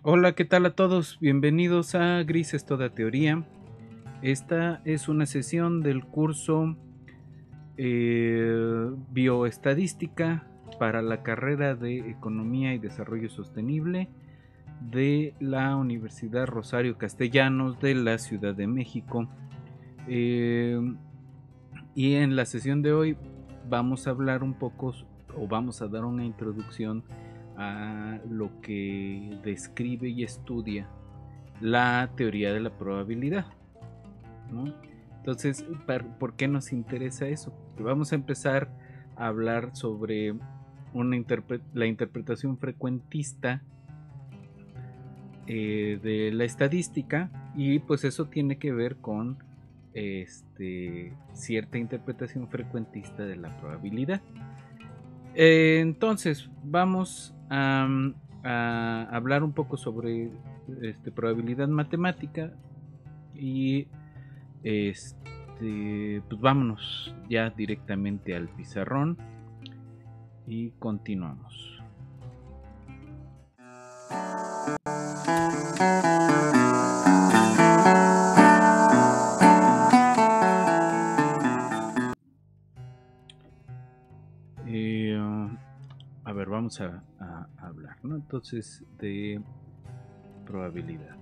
Hola, ¿qué tal a todos? Bienvenidos a Grises Toda Teoría. Esta es una sesión del curso Bioestadística para la carrera de Economía y Desarrollo Sostenible de la Universidad Rosario Castellanos de la Ciudad de México. Y en la sesión de hoy vamos a hablar un poco o vamos a dar una introducción a lo que describe y estudia la teoría de la probabilidad, ¿no? Entonces, ¿por qué nos interesa eso? Porque vamos a empezar a hablar sobre la interpretación frecuentista de la estadística, y pues eso tiene que ver con cierta interpretación frecuentista de la probabilidad. Entonces, vamos a hablar un poco sobre probabilidad matemática y pues vámonos ya directamente al pizarrón y continuamos. A ver, vamos a hablar, ¿no? Entonces, de probabilidad.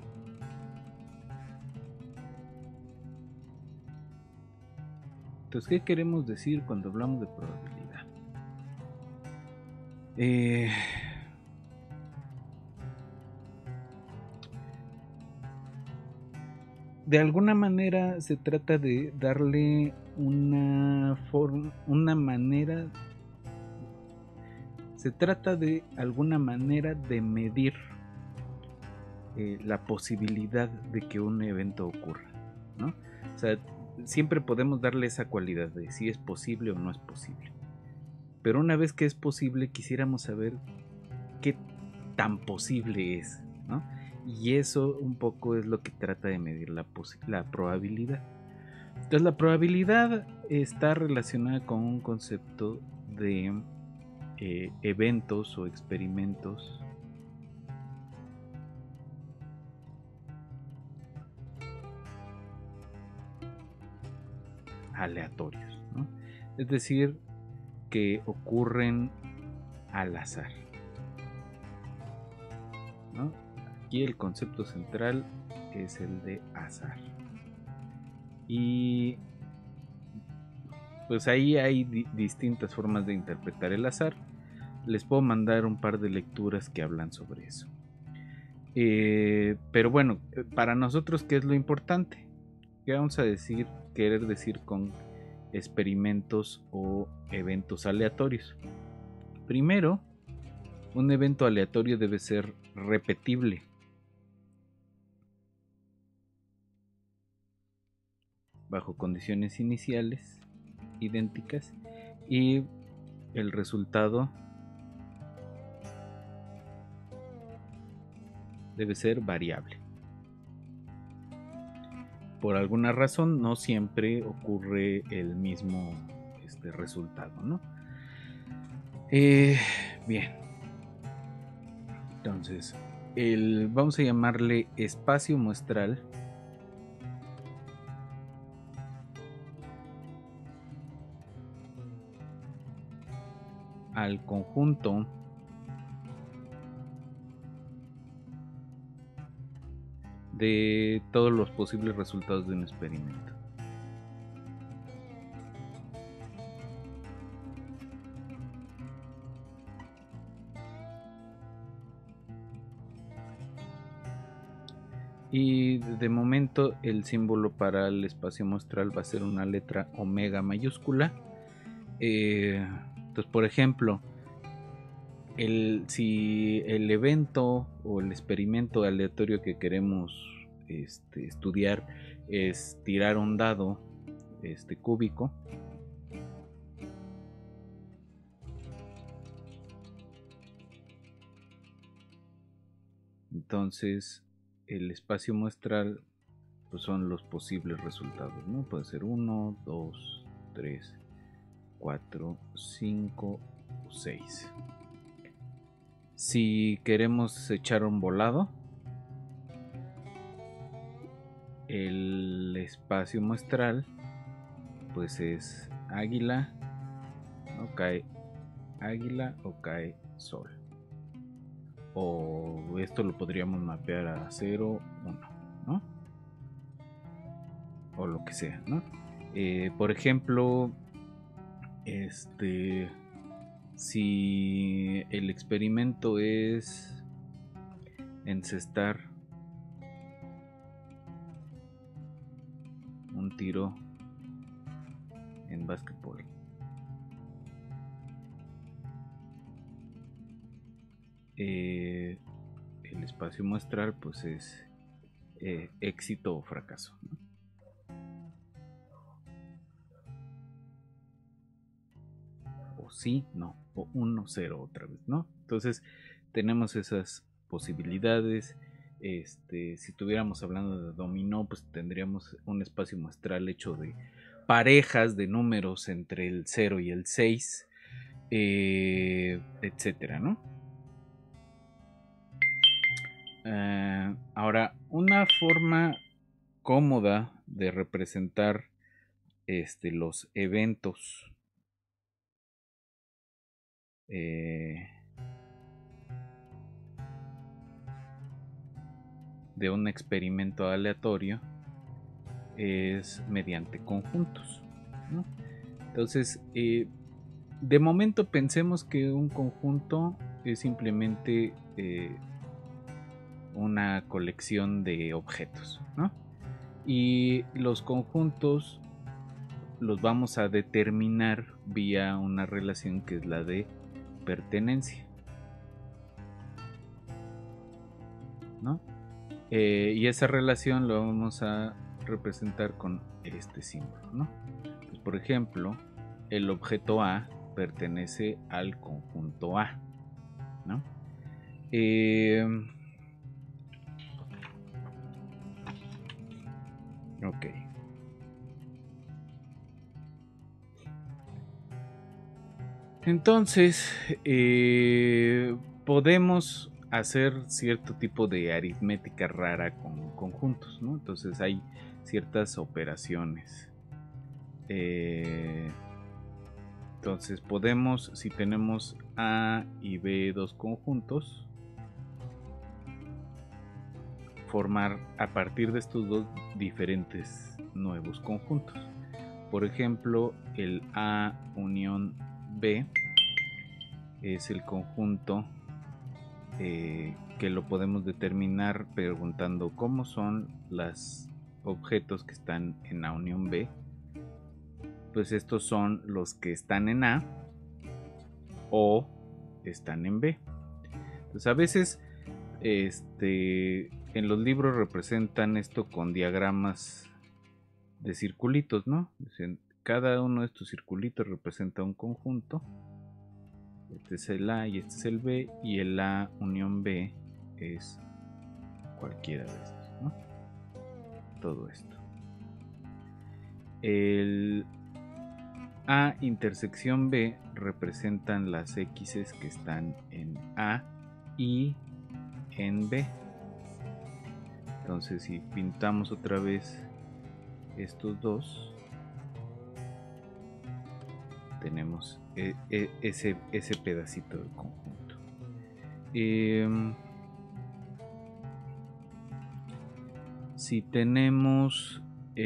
Entonces, ¿qué queremos decir cuando hablamos de probabilidad? De alguna manera se trata de darle una forma, una manera, se trata de alguna manera de medir la posibilidad de que un evento ocurra, ¿no? O sea, siempre podemos darle esa cualidad de si es posible o no es posible. Pero una vez que es posible, quisiéramos saber qué tan posible es, ¿no? Y eso un poco es lo que trata de medir la probabilidad. Entonces, la probabilidad está relacionada con un concepto de eventos o experimentos aleatorios, ¿no? Es decir, que ocurren al azar, ¿no? Aquí el concepto central es el de azar. Y pues ahí hay distintas formas de interpretar el azar. Les puedo mandar un par de lecturas que hablan sobre eso. Pero bueno, para nosotros, ¿qué es lo importante? ¿Qué vamos a querer decir con experimentos o eventos aleatorios? Primero, un evento aleatorio debe ser repetible. Bajo condiciones iniciales idénticas, y el resultado debe ser variable. Por alguna razón no siempre ocurre el mismo resultado, ¿no? Bien, entonces vamos a llamarle espacio muestral al conjunto de todos los posibles resultados de un experimento. Y de momento el símbolo para el espacio muestral va a ser una letra omega mayúscula. Entonces, por ejemplo, si el evento o el experimento aleatorio que queremos estudiar es tirar un dado cúbico, entonces el espacio muestral pues son los posibles resultados, ¿no? Puede ser 1, 2, 3, 4, 5 o 6. Si queremos echar un volado, el espacio muestral pues es águila, ¿no? Cae águila o cae sol, o esto lo podríamos mapear a 0, 1, ¿no? O lo que sea, ¿no? Por ejemplo, si el experimento es encestar un tiro en básquetbol, el espacio muestral pues es éxito o fracaso, ¿no? O sí, no, o 1, 0 otra vez, ¿no? Entonces tenemos esas posibilidades. Si estuviéramos hablando de dominó, pues tendríamos un espacio muestral hecho de parejas de números entre el 0 y el 6, etcétera, ¿no? Ahora, una forma cómoda de representar los eventos de un experimento aleatorio es mediante conjuntos, ¿no? Entonces, de momento pensemos que un conjunto es simplemente una colección de objetos, ¿no? Y los conjuntos los vamos a determinar vía una relación que es la de pertenencia, ¿no? Y esa relación lo vamos a representar con este símbolo, ¿no? Pues, por ejemplo, el objeto A pertenece al conjunto A, ¿no? Ok. Entonces, podemos hacer cierto tipo de aritmética rara con conjuntos, ¿no? Entonces hay ciertas operaciones. Entonces podemos, si tenemos A y B dos conjuntos, formar a partir de estos dos diferentes nuevos conjuntos. Por ejemplo, el A unión B es el conjunto que lo podemos determinar preguntando cómo son los objetos que están en A unión B. Pues estos son los que están en A o están en B. Entonces a veces en los libros representan esto con diagramas de circulitos, ¿no? Dicen, cada uno de estos circulitos representa un conjunto. Este es el A y este es el B, y el A unión B es cualquiera de estos, ¿no? Todo esto. El A intersección B representan las X's que están en A y en B. Entonces, si pintamos otra vez estos dos, tenemos ese pedacito del conjunto. Si tenemos,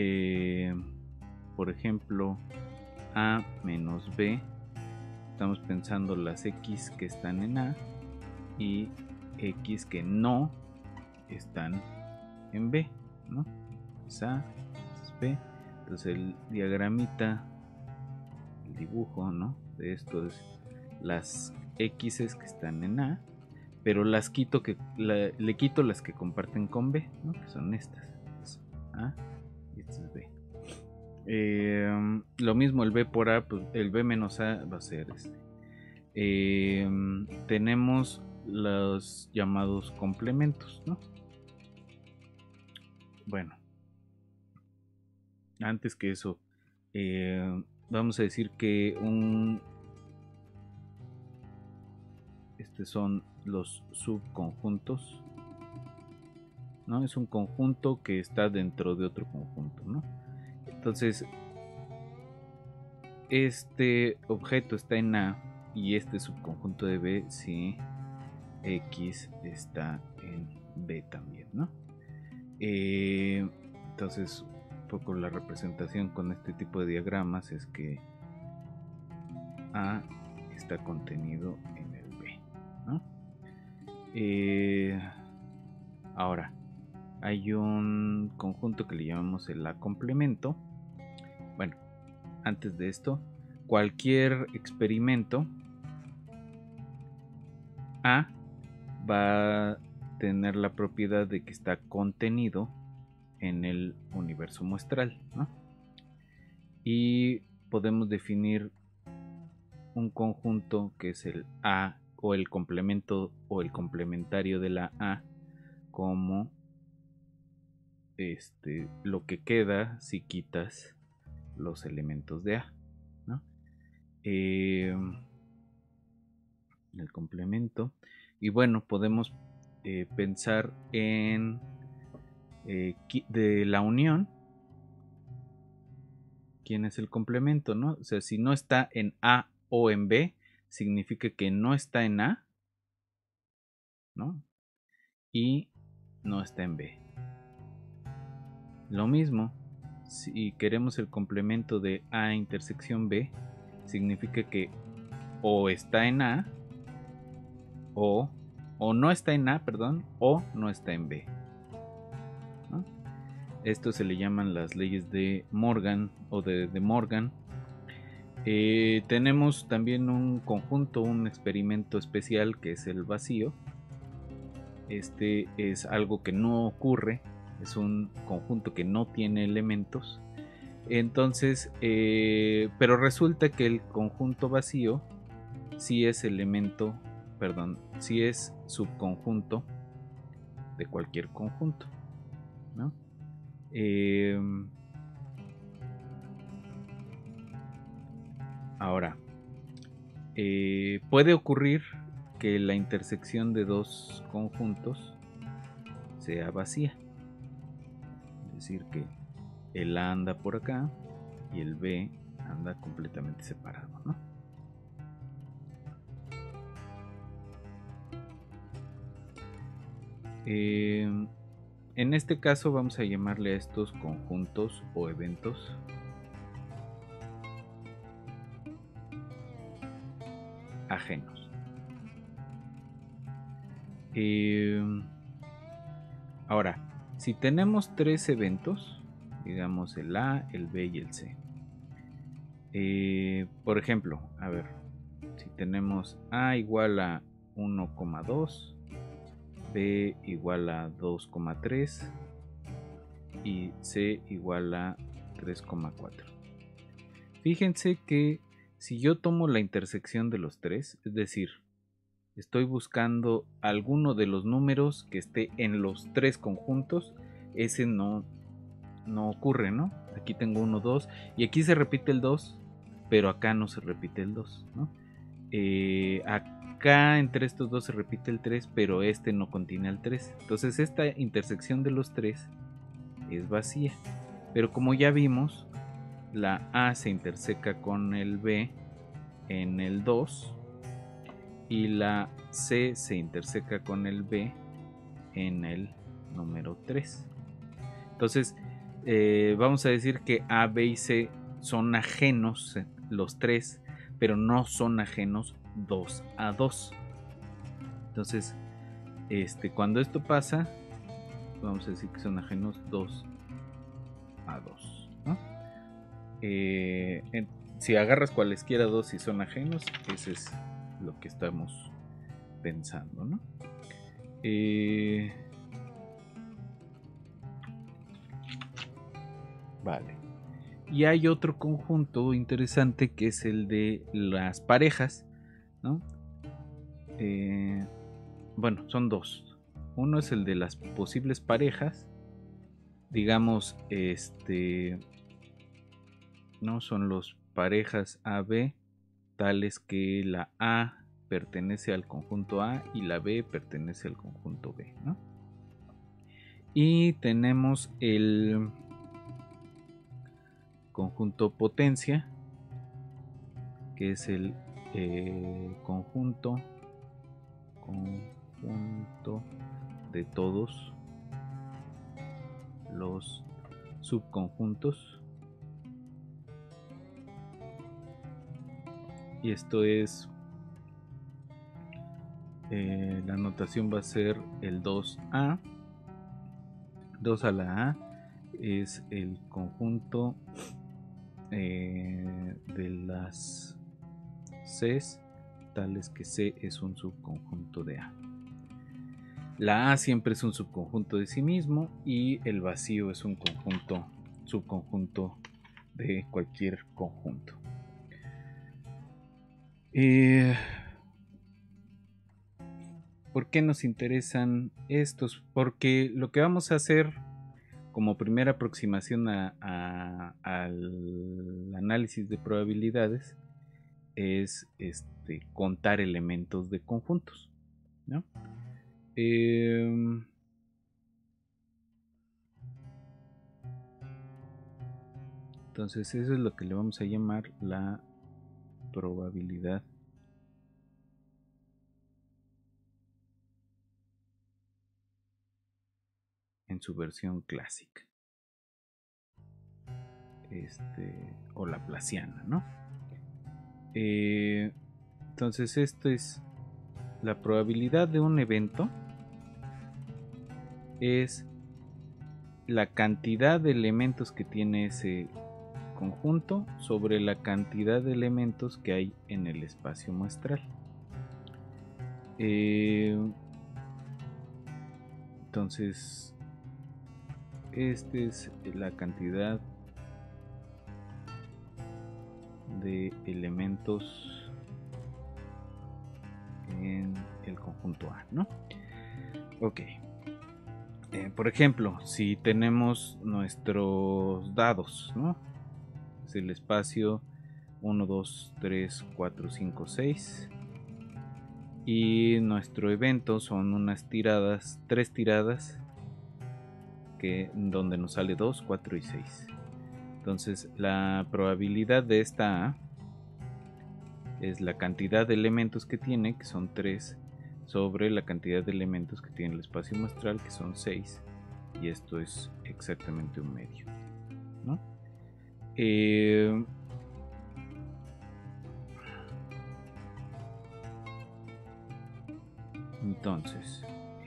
por ejemplo, A menos B, estamos pensando las X que están en A y X que no están en B, ¿no? Es A, es B. Entonces el diagramita, el dibujo, ¿no? De esto es las X's que están en A, pero las quito le quito las que comparten con B, ¿no? Que son estas. Es A y este es B. Lo mismo el B por A, pues el B menos A va a ser este. Tenemos los llamados complementos, ¿no? Bueno, antes que eso, vamos a decir que estos son los subconjuntos ¿no? Es un conjunto que está dentro de otro conjunto, ¿no? Entonces, este objeto está en A y este subconjunto de B si X está en B también, ¿no? Entonces, un poco la representación con este tipo de diagramas es que A está contenido en el B, ¿no? Ahora, hay un conjunto que le llamamos el A complemento. Bueno, antes de esto, cualquier experimento A va a tener la propiedad de que está contenido en el universo muestral, ¿no? Y podemos definir un conjunto que es el A o el complemento o el complementario de la A como lo que queda si quitas los elementos de A, ¿no? El complemento. Y bueno, podemos pensar en de la unión. ¿Quién es el complemento, no? O sea, si no está en A o en B, significa que no está en A, ¿no? Y no está en B. Lo mismo, si queremos el complemento de A intersección B, significa que o está en A, o no está en A, perdón, o no está en B, ¿no? Esto se le llaman las leyes de Morgan o de Morgan. Tenemos también un conjunto, un experimento especial que es el vacío. Este es algo que no ocurre, es un conjunto que no tiene elementos. Entonces, pero resulta que el conjunto vacío sí es elemento, perdón, sí es subconjunto de cualquier conjunto, ¿no? Ahora, puede ocurrir que la intersección de dos conjuntos sea vacía. Es decir, que el A anda por acá y el B anda completamente separado, ¿no? En este caso vamos a llamarle a estos conjuntos o eventos ajenos. Ahora, si tenemos tres eventos, digamos el A, el B y el C. Por ejemplo, a ver, si tenemos A igual a 1,2, B igual a 2,3 y C igual a 3,4. Fíjense que si yo tomo la intersección de los tres, es decir, estoy buscando alguno de los números que esté en los tres conjuntos, ese no ocurre, ¿no? Aquí tengo 1, 2 y aquí se repite el 2, pero acá no se repite el 2, ¿no? Acá entre estos dos se repite el 3, pero este no contiene el 3. Entonces esta intersección de los 3 es vacía. Pero como ya vimos, la A se interseca con el B en el 2 y la C se interseca con el B en el número 3. Entonces, vamos a decir que A, B y C son ajenos los tres, pero no son ajenos 2 a 2. Entonces, cuando esto pasa, vamos a decir que son ajenos 2 a 2, ¿no? Si agarras cualesquiera dos y son ajenos, ese es lo que estamos pensando, ¿no? Vale. Y hay otro conjunto interesante que es el de las parejas, ¿no? Bueno, son dos. Uno es el de las posibles parejas. Digamos, no son los parejas AB tales que la A pertenece al conjunto A y la B pertenece al conjunto B, ¿no? Y tenemos el conjunto potencia, que es el conjunto de todos los subconjuntos. Y esto es, la notación va a ser el 2A. 2 a la A es el conjunto de las Cs, tales que C es un subconjunto de A. La A siempre es un subconjunto de sí mismo y el vacío es un subconjunto de cualquier conjunto. ¿Por qué nos interesan estos? Porque lo que vamos a hacer como primera aproximación al análisis de probabilidades es contar elementos de conjuntos, ¿no? Entonces eso es lo que le vamos a llamar la probabilidad en su versión clásica, o laplaciana, ¿no? Entonces esto es la probabilidad de un evento, es la cantidad de elementos que tiene ese conjunto sobre la cantidad de elementos que hay en el espacio muestral. Entonces esta es la cantidad de elementos en el conjunto A, ¿no? Ok. Por ejemplo, si tenemos nuestros dados, ¿no? Es el espacio 1, 2, 3, 4, 5, 6. Y nuestro evento son unas tiradas, 3 tiradas, donde nos sale 2, 4 y 6. Entonces la probabilidad de esta A es la cantidad de elementos que tiene, que son 3, sobre la cantidad de elementos que tiene el espacio muestral, que son 6. Y esto es exactamente un medio, ¿no? Entonces,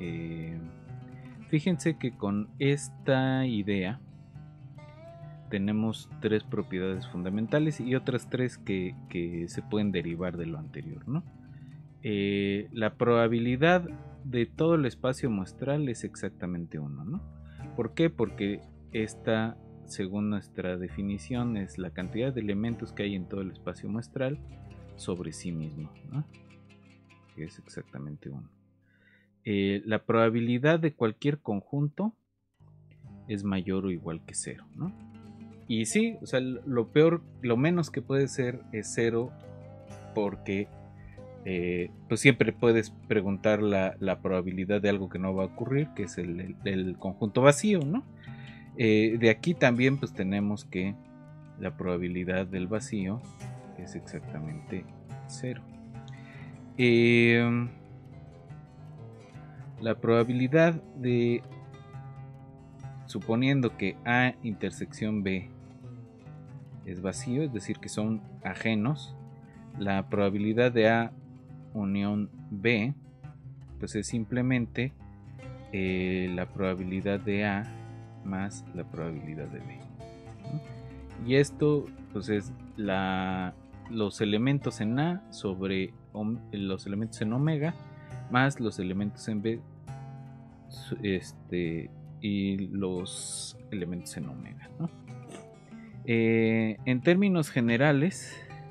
fíjense que con esta idea tenemos 3 propiedades fundamentales y otras 3 que se pueden derivar de lo anterior, ¿no? La probabilidad de todo el espacio muestral es exactamente 1, ¿no? ¿Por qué? Porque esta, según nuestra definición, es la cantidad de elementos que hay en todo el espacio muestral sobre sí mismo, ¿no? Que es exactamente 1. La probabilidad de cualquier conjunto es mayor o igual que 0, ¿no? Y sí, o sea, lo menos que puede ser es 0, porque pues siempre puedes preguntar la probabilidad de algo que no va a ocurrir, que es el conjunto vacío, ¿no? De aquí también pues tenemos que la probabilidad del vacío es exactamente 0. La probabilidad de, suponiendo que A intersección B es vacío, es decir, que son ajenos, la probabilidad de A unión B pues es simplemente la probabilidad de A más la probabilidad de B, ¿no? Y esto pues es los elementos en A sobre los elementos en omega más los elementos en B y los elementos en omega, ¿no? En términos generales,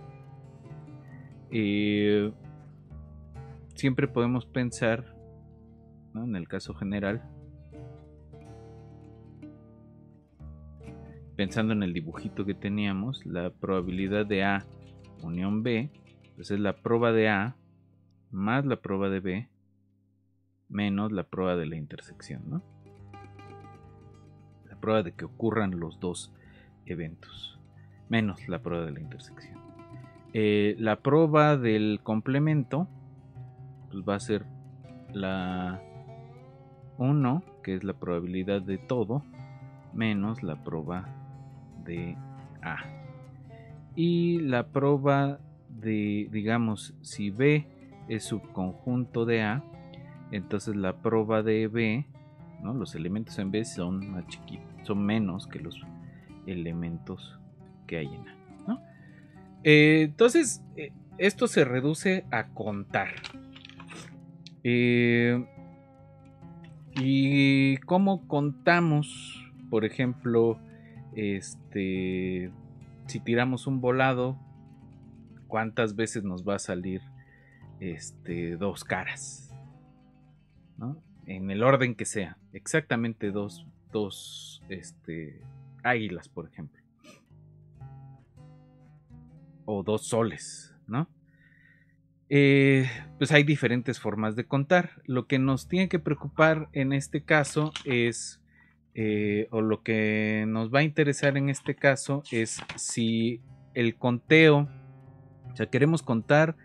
siempre podemos pensar, ¿no? En el caso general, pensando en el dibujito que teníamos, la probabilidad de A unión B, pues es la prueba de A más la prueba de B menos la prueba de la intersección, ¿no? La prueba de que ocurran los dos eventos, menos la prueba de la intersección. La prueba del complemento pues va a ser la 1, que es la probabilidad de todo, menos la prueba de A. Y la prueba de, digamos, si B es subconjunto de A, entonces la prueba de B, ¿no? Los elementos en B son más chiquitos, son menos que los elementos que hay en A, ¿no? Entonces, esto se reduce a contar. ¿Y cómo contamos? Por ejemplo, si tiramos un volado, ¿cuántas veces nos va a salir dos caras? ¿No? En el orden que sea, exactamente dos águilas, por ejemplo, o dos soles, ¿no? Pues hay diferentes formas de contar. Lo que nos tiene que preocupar en este caso es, o lo que nos va a interesar en este caso es si el conteo, o sea, queremos contar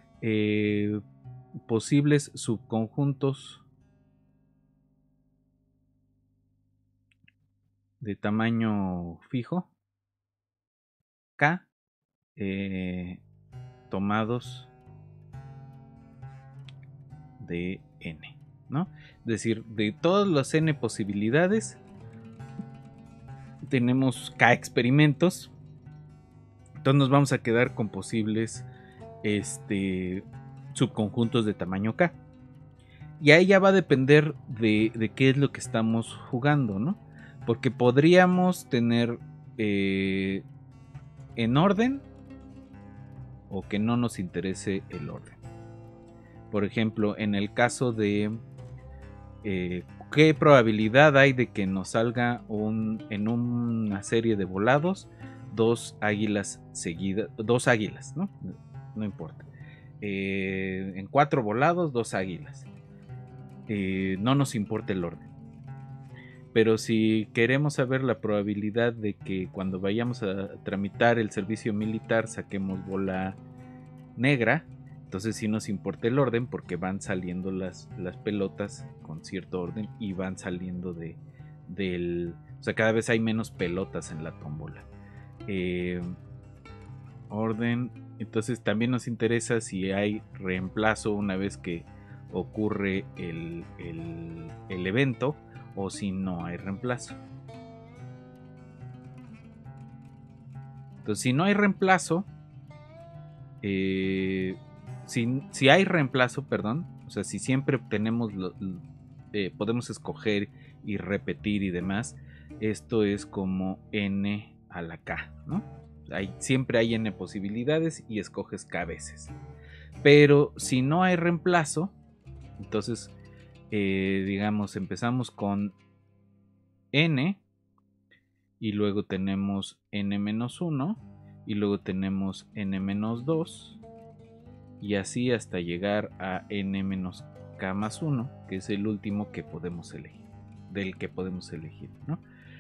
posibles subconjuntos de tamaño fijo, K, tomados de N, ¿no? Es decir, de todas las N posibilidades, tenemos K experimentos, entonces nos vamos a quedar con posibles subconjuntos de tamaño K. Y ahí ya va a depender de qué es lo que estamos jugando, ¿no? Porque podríamos tener en orden o que no nos interese el orden. Por ejemplo, en el caso de qué probabilidad hay de que nos salga en una serie de volados dos águilas seguidas, dos águilas, ¿no? No importa. En 4 volados, dos águilas. No nos importa el orden. Pero si queremos saber la probabilidad de que cuando vayamos a tramitar el servicio militar saquemos bola negra, entonces sí nos importa el orden porque van saliendo las pelotas con cierto orden y van saliendo o sea, cada vez hay menos pelotas en la tómbola. Orden, entonces también nos interesa si hay reemplazo una vez que ocurre el evento o si no hay reemplazo. Entonces, si no hay reemplazo, si hay reemplazo, perdón, o sea, si siempre tenemos podemos escoger y repetir y demás, esto es como n a la k, ¿no? Siempre hay n posibilidades y escoges k veces. Pero si no hay reemplazo, entonces, digamos, empezamos con n y luego tenemos n-1 y luego tenemos n-2 y así hasta llegar a n-k+1, que es el último que podemos elegir, del que podemos elegir, ¿no?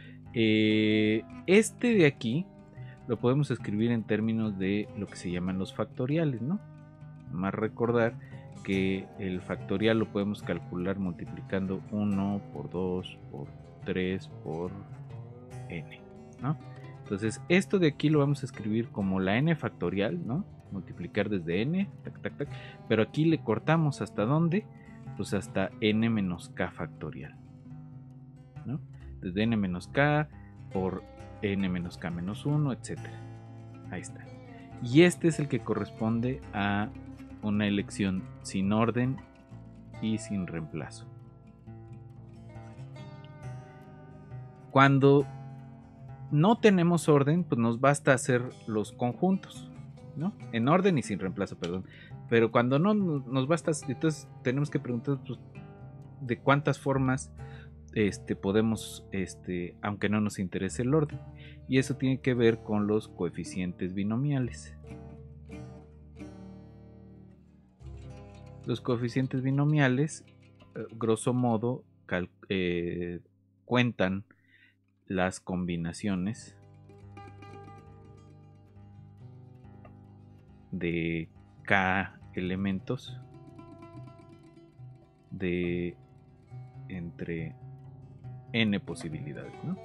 Este de aquí lo podemos escribir en términos de lo que se llaman los factoriales, ¿no? Más recordar que el factorial lo podemos calcular multiplicando 1 por 2 por 3 por n, ¿no? Entonces esto de aquí lo vamos a escribir como la n factorial, ¿no? Multiplicar desde n, tac, tac, tac, pero aquí le cortamos hasta dónde, pues hasta n menos k factorial, ¿no? Desde n menos k por n menos k menos 1, etc. Ahí está. Y este es el que corresponde a una elección sin orden y sin reemplazo. Cuando no tenemos orden, pues nos basta hacer los conjuntos, ¿no? En orden y sin reemplazo, perdón. Pero cuando no nos basta, entonces tenemos que preguntar pues, de cuántas formas podemos, aunque no nos interese el orden. Y eso tiene que ver con los coeficientes binomiales. Los coeficientes binomiales, grosso modo, cuentan las combinaciones de K elementos de entre n posibilidades, ¿no?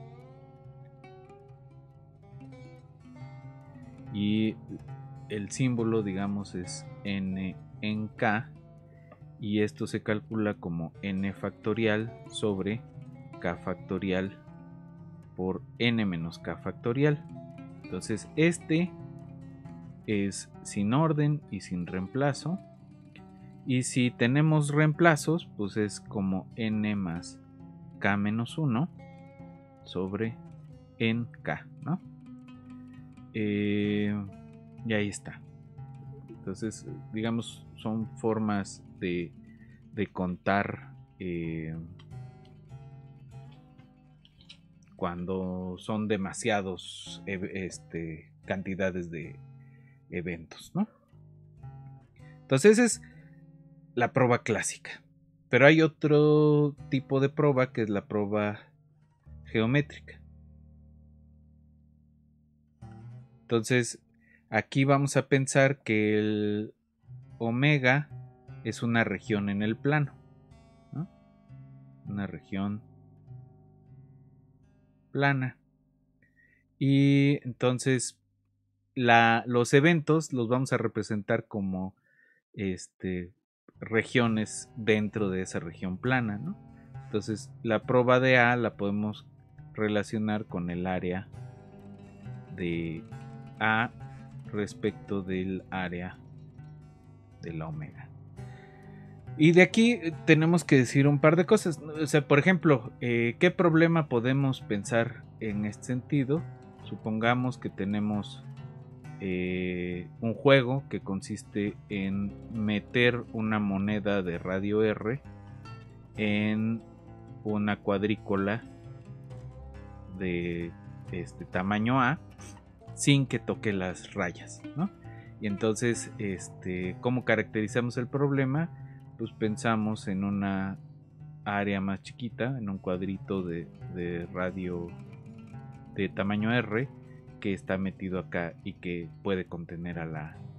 Y el símbolo, digamos, es n en k, y esto se calcula como n factorial sobre k factorial por n menos k factorial. Entonces este es sin orden y sin reemplazo, y si tenemos reemplazos, pues es como n más k menos 1 sobre en k, ¿no? Y ahí está. Entonces, digamos, son formas de contar cuando son demasiados cantidades de eventos, ¿no? Entonces esa es la prueba clásica. Pero hay otro tipo de prueba, que es la prueba geométrica. Entonces aquí vamos a pensar que el omega es una región en el plano, ¿no? Una región plana. Y entonces los eventos los vamos a representar como regiones dentro de esa región plana, ¿no? Entonces la prueba de A la podemos relacionar con el área de A respecto del área de la omega. Y de aquí tenemos que decir un par de cosas. O sea, por ejemplo, ¿qué problema podemos pensar en este sentido? Supongamos que tenemos un juego que consiste en meter una moneda de radio R en una cuadrícula de tamaño A sin que toque las rayas, ¿no? Y entonces, ¿cómo caracterizamos el problema? Pues pensamos en una área más chiquita, en un cuadrito de radio de tamaño R que está metido acá y que puede contener a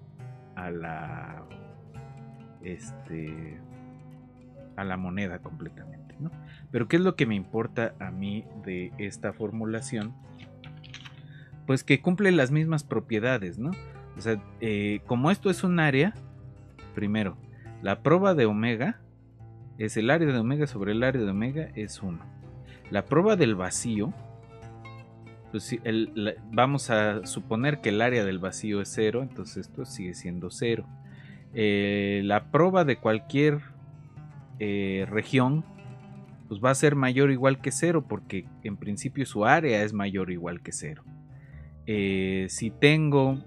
la moneda completamente, ¿no? Pero ¿qué es lo que me importa a mí de esta formulación? Pues que cumple las mismas propiedades, ¿no? O sea, como esto es un área, primero, la prueba de omega es el área de omega sobre el área de omega es 1. La prueba del vacío, pues vamos a suponer que el área del vacío es 0, entonces esto sigue siendo 0. La prueba de cualquier región pues va a ser mayor o igual que 0, porque en principio su área es mayor o igual que 0. Si tengo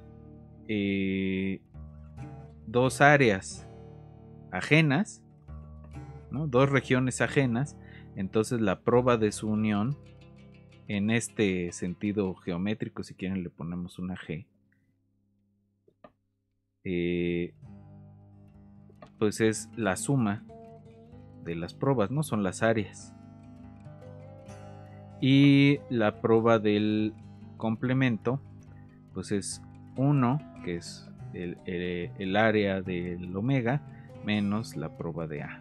dos áreas ajenas, ¿no? Dos regiones ajenas, entonces la prueba de su unión, en este sentido geométrico, si quieren le ponemos una G, pues es la suma de las pruebas, ¿no? Son las áreas. Y la prueba del complemento, pues es 1, que es el área del omega, menos la prueba de A.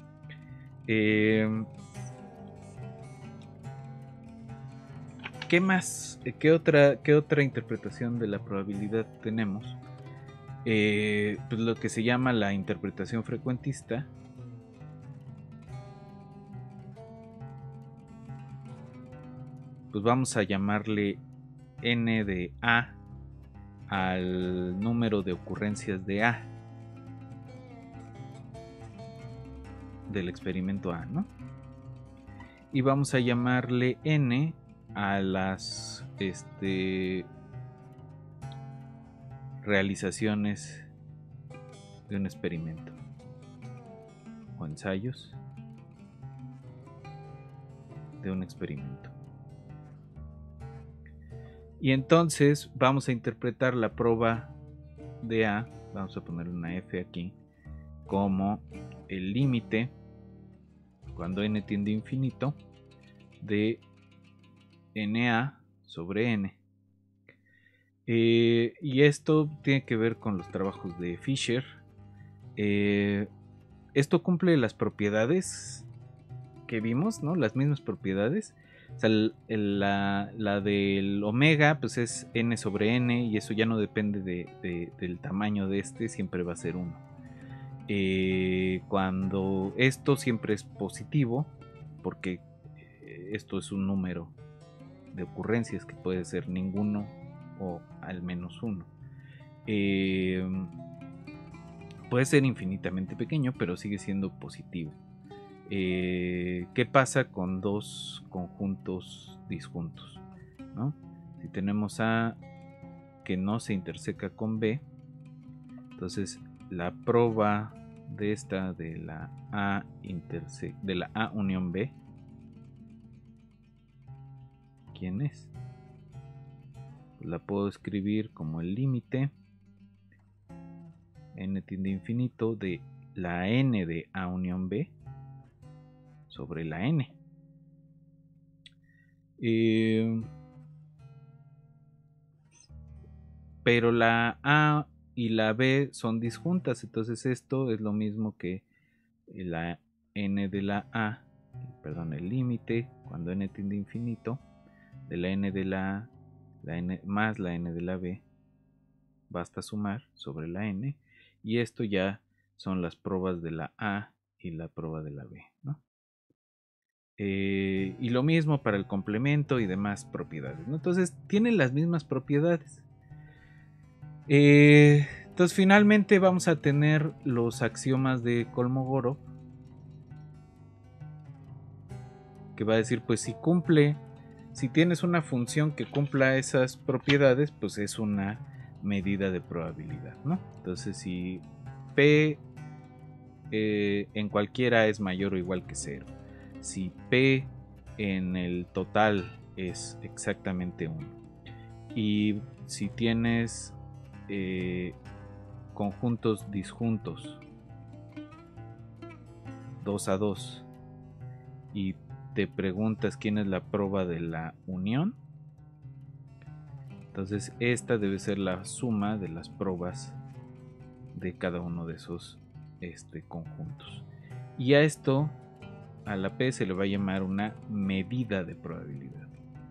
¿Qué más? ¿Qué otra interpretación de la probabilidad tenemos? Pues lo que se llama la interpretación frecuentista. Pues vamos a llamarle n de A al número de ocurrencias de A del experimento A, ¿no? Y vamos a llamarle n a las realizaciones de un experimento o ensayos de un experimento. Y entonces vamos a interpretar la prueba de A, vamos a poner una F aquí, como el límite, cuando n tiende a infinito, de NA sobre N. Y esto tiene que ver con los trabajos de Fisher. Esto cumple las propiedades que vimos, ¿no? Las mismas propiedades. O sea, la del omega pues es n sobre n y eso ya no depende del tamaño de este, siempre va a ser 1. Cuando esto siempre es positivo, porque esto es un número de ocurrencias que puede ser ninguno o al menos 1. Puede ser infinitamente pequeño, pero sigue siendo positivo. ¿Qué pasa con dos conjuntos disjuntos, ¿no? Si tenemos A que no se interseca con B, entonces la proba de esta de la A unión B, ¿quién es? Pues la puedo escribir como el límite n tiende a infinito de la n de A unión B sobre la n. Pero la A y la B son disjuntas, entonces esto es lo mismo que la n de la A, perdón, el límite cuando n tiende a infinito de la n de la n más la n de la B, basta sumar sobre la n, y esto ya son las probas de la A y la proba de la B, ¿no? Y lo mismo para el complemento y demás propiedades, ¿no? Entonces tienen las mismas propiedades. Entonces finalmente vamos a tener los axiomas de Kolmogorov, que va a decir, pues si tienes una función que cumpla esas propiedades, pues es una medida de probabilidad, ¿no? Entonces si P en cualquiera es mayor o igual que 0, si P en el total es exactamente 1, y si tienes conjuntos disjuntos 2 a 2 y te preguntas quién es la proba de la unión, entonces esta debe ser la suma de las probas de cada uno de esos conjuntos, y a esto, a la P se le va a llamar una medida de probabilidad.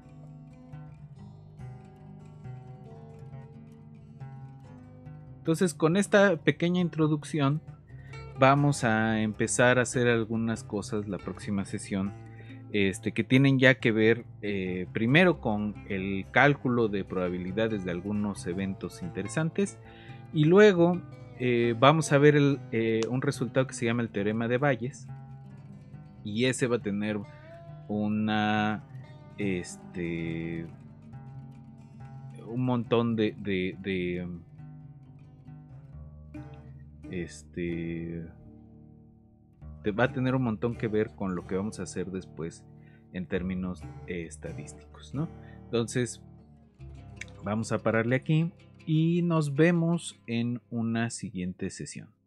Entonces, con esta pequeña introducción vamos a empezar a hacer algunas cosas la próxima sesión, que tienen ya que ver primero con el cálculo de probabilidades de algunos eventos interesantes, y luego vamos a ver un resultado que se llama el teorema de Bayes, y ese va a tener una un montón va a tener un montón que ver con lo que vamos a hacer después en términos estadísticos, ¿no? Entonces vamos a pararle aquí y nos vemos en una siguiente sesión.